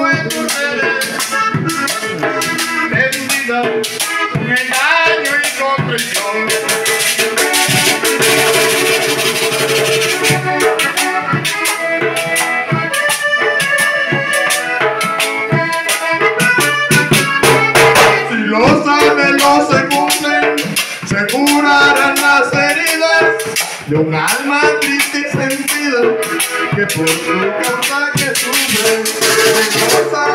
como en tus redes, tendida, con engaño y con traición. Si los anhelos se cumplen, se curarán las heridas de un alma triste y sentida que por su causa que sufre se goza